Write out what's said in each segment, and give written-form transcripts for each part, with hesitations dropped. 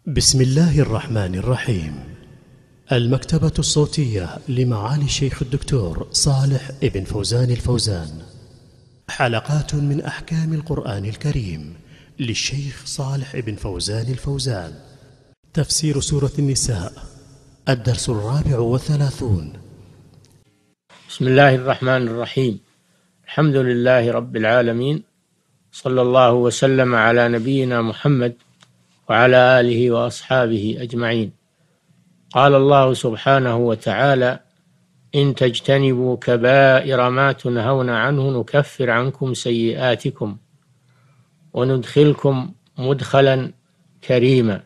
بسم الله الرحمن الرحيم. المكتبة الصوتية لمعالي الشيخ الدكتور صالح ابن فوزان الفوزان. حلقات من أحكام القرآن الكريم للشيخ صالح ابن فوزان الفوزان. تفسير سورة النساء، الدرس 34. بسم الله الرحمن الرحيم. الحمد لله رب العالمين، صلى الله وسلم على نبينا محمد وعلى آله وأصحابه أجمعين. قال الله سبحانه وتعالى: إن تجتنبوا كبائر ما تنهون عنه نكفر عنكم سيئاتكم وندخلكم مدخلا كريما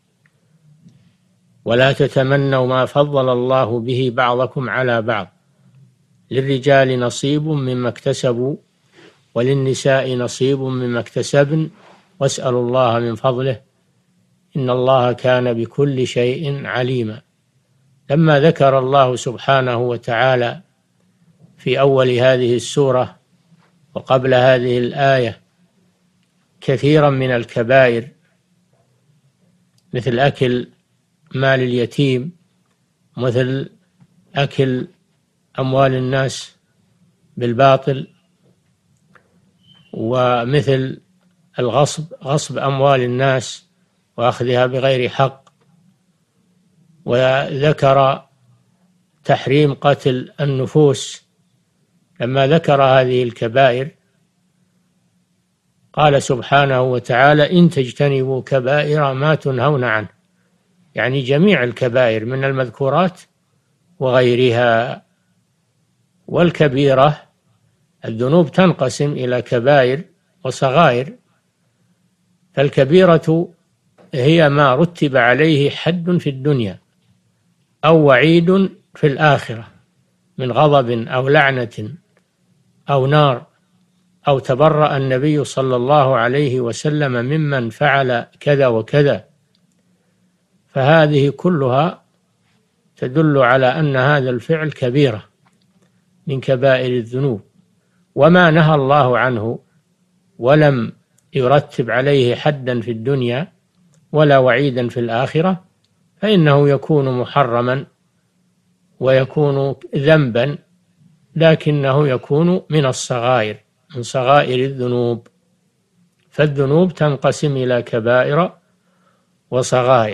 ولا تتمنوا ما فضل الله به بعضكم على بعض، للرجال نصيب مما اكتسبوا وللنساء نصيب مما اكتسبن واسألوا الله من فضله إن الله كان بكل شيء عليما. لما ذكر الله سبحانه وتعالى في أول هذه السورة وقبل هذه الآية كثيرا من الكبائر مثل أكل مال اليتيم، مثل أكل أموال الناس بالباطل، ومثل غصب أموال الناس وأخذها بغير حق، وذكر تحريم قتل النفوس. لما ذكر هذه الكبائر قال سبحانه وتعالى: إن تجتنبوا كبائر ما تنهون عنه، يعني جميع الكبائر من المذكورات وغيرها. والكبيرة، الذنوب تنقسم إلى كبائر وصغائر، فالكبيرة هي ما رتب عليه حد في الدنيا أو وعيد في الآخرة من غضب أو لعنة أو نار، أو تبرأ النبي صلى الله عليه وسلم ممن فعل كذا وكذا، فهذه كلها تدل على أن هذا الفعل كبيرة من كبائر الذنوب. وما نهى الله عنه ولم يرتب عليه حدا في الدنيا ولا وعيدا في الآخرة فإنه يكون محرما ويكون ذنبا، لكنه يكون من الصغائر، من صغائر الذنوب. فالذنوب تنقسم إلى كبائر وصغائر.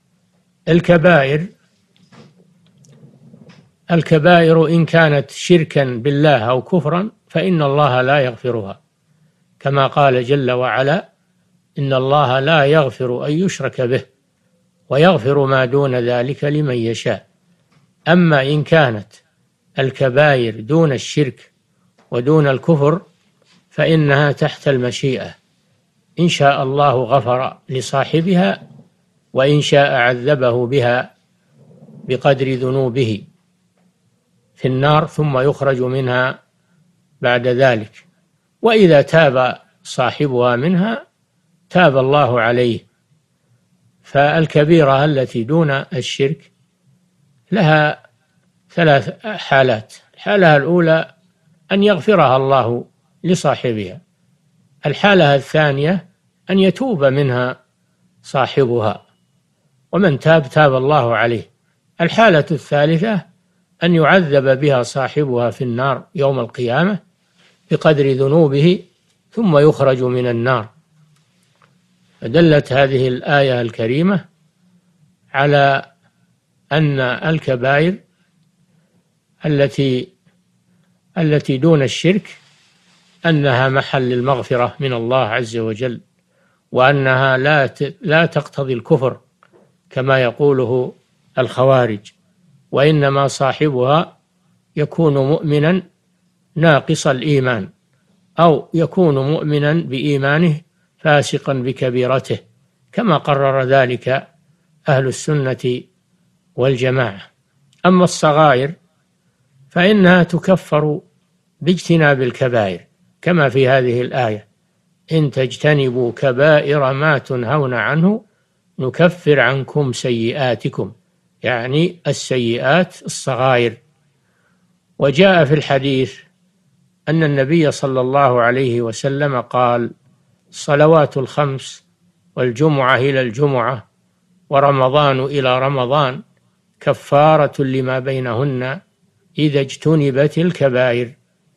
الكبائر إن كانت شركا بالله أو كفرا فإن الله لا يغفرها، كما قال جل وعلا: إن الله لا يغفر أن يشرك به ويغفر ما دون ذلك لمن يشاء. أما إن كانت الكبائر دون الشرك ودون الكفر فإنها تحت المشيئة، إن شاء الله غفر لصاحبها وإن شاء عذبه بها بقدر ذنوبه في النار ثم يخرج منها بعد ذلك. وإذا تاب صاحبها منها تاب الله عليه. فالكبيرة التي دون الشرك لها 3 حالات: الحالة الأولى أن يغفرها الله لصاحبها، الحالة الثانية أن يتوب منها صاحبها، ومن تاب تاب الله عليه، الحالة الثالثة أن يعذب بها صاحبها في النار يوم القيامة بقدر ذنوبه ثم يخرج من النار. فدلت هذه الآية الكريمة على أن الكبائر التي دون الشرك أنها محل المغفرة من الله عز وجل، وأنها لا تقتضي الكفر كما يقوله الخوارج، وإنما صاحبها يكون مؤمنا ناقص الإيمان أو يكون مؤمنا بإيمانه فاسقا بكبيرته، كما قرر ذلك أهل السنة والجماعة. أما الصغائر فإنها تكفر باجتناب الكبائر، كما في هذه الآية: إن تجتنبوا كبائر ما تنهون عنه نكفر عنكم سيئاتكم، يعني السيئات الصغائر. وجاء في الحديث أن النبي صلى الله عليه وسلم قال: الصلوات الخمس والجمعة إلى الجمعة ورمضان إلى رمضان كفارة لما بينهن إذا اجتنبت الكبائر.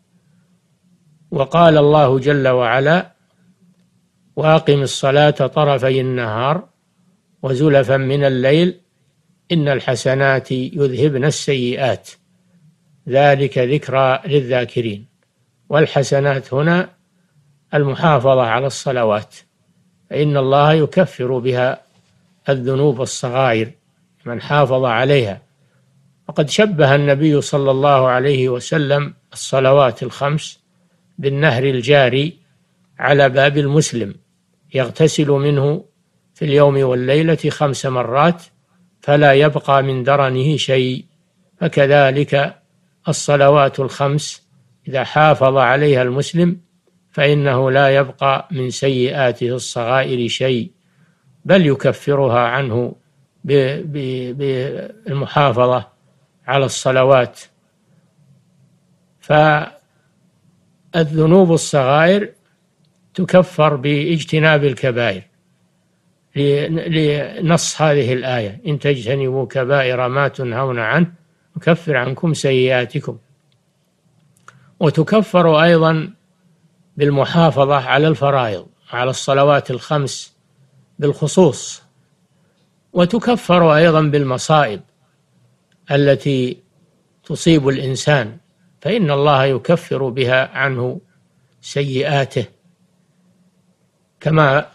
وقال الله جل وعلا: وأقم الصلاة طرفي النهار وزلفا من الليل إن الحسنات يذهبن السيئات ذلك ذكرى للذاكرين. والحسنات هنا المحافظة على الصلوات، فإن الله يكفر بها الذنوب الصغائر من حافظ عليها. وقد شبه النبي صلى الله عليه وسلم الصلوات الخمس بالنهر الجاري على باب المسلم يغتسل منه في اليوم والليلة 5 مرات فلا يبقى من درنه شيء. فكذلك الصلوات الخمس إذا حافظ عليها المسلم فإنه لا يبقى من سيئاته الصغائر شيء، بل يكفرها عنه بالمحافظة على الصلوات. فالذنوب الصغائر تكفر باجتناب الكبائر لنص هذه الآية: إن تجتنبوا كبائر ما تنهون عنه نكفر عنكم سيئاتكم. وتكفر أيضا بالمحافظة على الفرائض، على الصلوات الخمس بالخصوص. وتكفر أيضا بالمصائب التي تصيب الإنسان، فإن الله يكفر بها عنه سيئاته، كما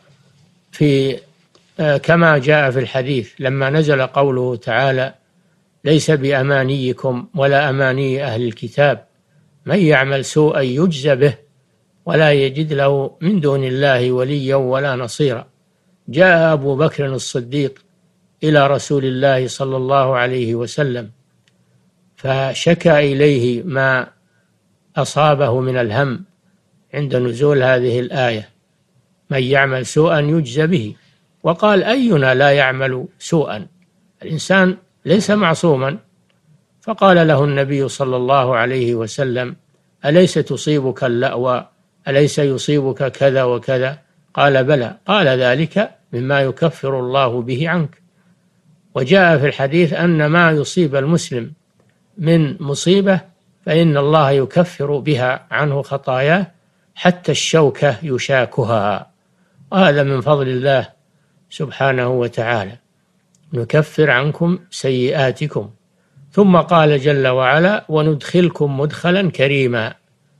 جاء في الحديث لما نزل قوله تعالى: ليس بأمانيكم ولا أماني أهل الكتاب من يعمل سوءا يجز به ولا يجد له من دون الله وليا ولا نصيرا. جاء أبو بكر الصديق إلى رسول الله صلى الله عليه وسلم فشكى إليه ما أصابه من الهم عند نزول هذه الآية: من يعمل سوءا يجز به. وقال: أينا لا يعمل سوءا؟ الإنسان ليس معصوما. فقال له النبي صلى الله عليه وسلم: أليس تصيبك اللأوى؟ أليس يصيبك كذا وكذا؟ قال: بلى. قال: ذلك مما يكفر الله به عنك. وجاء في الحديث أن ما يصيب المسلم من مصيبة فإن الله يكفر بها عنه خطاياه حتى الشوكة يشاكها. وهذا من فضل الله سبحانه وتعالى: نكفر عنكم سيئاتكم. ثم قال جل وعلا: وندخلكم مدخلا كريما.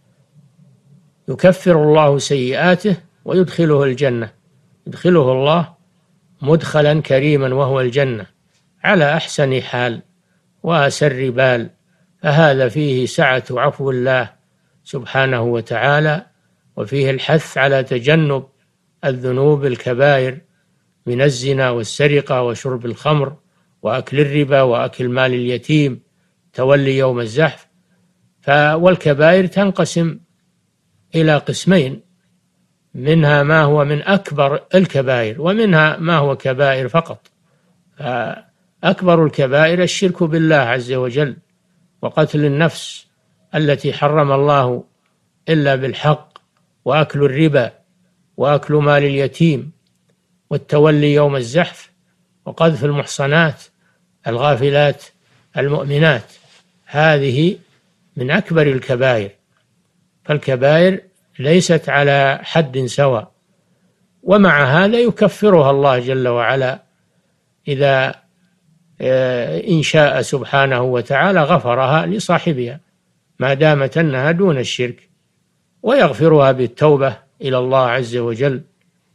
يكفر الله سيئاته ويدخله الجنة، يدخله الله مدخلا كريما وهو الجنة على أحسن حال وأسر بال. فهذا فيه سعة عفو الله سبحانه وتعالى، وفيه الحث على تجنب الذنوب الكبائر من الزنا والسرقة وشرب الخمر وأكل الربا وأكل مال اليتيم، تولي يوم الزحف. والكبائر تنقسم إلى قسمين: منها ما هو من أكبر الكبائر ومنها ما هو كبائر فقط. أكبر الكبائر الشرك بالله عز وجل، وقتل النفس التي حرم الله إلا بالحق، وأكل الربا، وأكل مال اليتيم، والتولي يوم الزحف، وقذف المحصنات الغافلات المؤمنات. هذه من أكبر الكبائر. فالكبائر ليست على حد سواء، ومع هذا يكفرها الله جل وعلا إذا إن شاء سبحانه وتعالى غفرها لصاحبها ما دامت أنها دون الشرك، ويغفرها بالتوبة إلى الله عز وجل.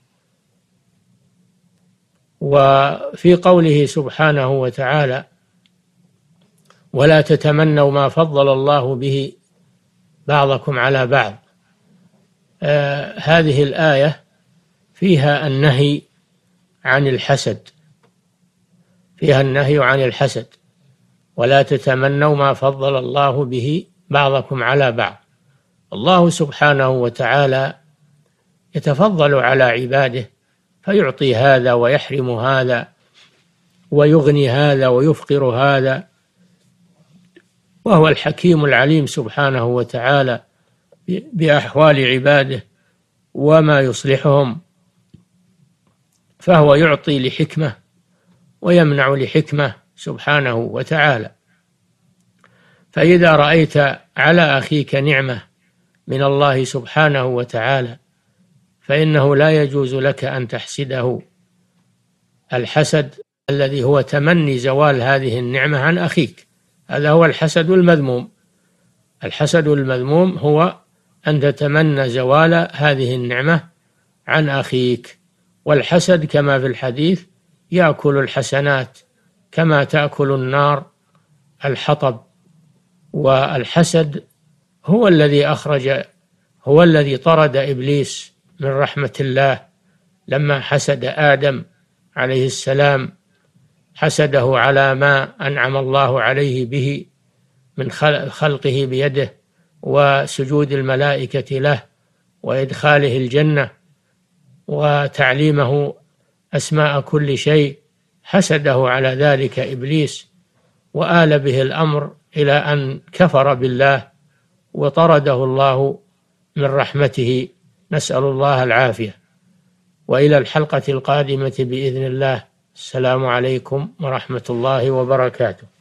وفي قوله سبحانه وتعالى: ولا تتمنوا ما فضل الله به بعضكم على بعض، هذه الآية فيها النهي عن الحسد، فيها النهي عن الحسد. ولا تتمنوا ما فضل الله به بعضكم على بعض. الله سبحانه وتعالى يتفضل على عباده فيعطي هذا ويحرم هذا، ويغني هذا ويفقر هذا، وهو الحكيم العليم سبحانه وتعالى بأحوال عباده وما يصلحهم. فهو يعطي لحكمة ويمنع لحكمة سبحانه وتعالى. فإذا رأيت على أخيك نعمة من الله سبحانه وتعالى فإنه لا يجوز لك أن تحسده. الحسد الذي هو تمني زوال هذه النعمة عن أخيك، هذا هو الحسد المذموم. الحسد المذموم هو أن تتمنى زوال هذه النعمة عن أخيك. والحسد كما في الحديث يأكل الحسنات كما تأكل النار الحطب. والحسد هو الذي طرد إبليس من رحمة الله لما حسد آدم عليه السلام، حسده على ما أنعم الله عليه به من خلقه بيده وسجود الملائكة له وإدخاله الجنة وتعليمه أسماء كل شيء. حسده على ذلك إبليس وآل به الأمر إلى أن كفر بالله وطرده الله من رحمته، نسأل الله العافية. وإلى الحلقة القادمة بإذن الله. السلام عليكم ورحمة الله وبركاته.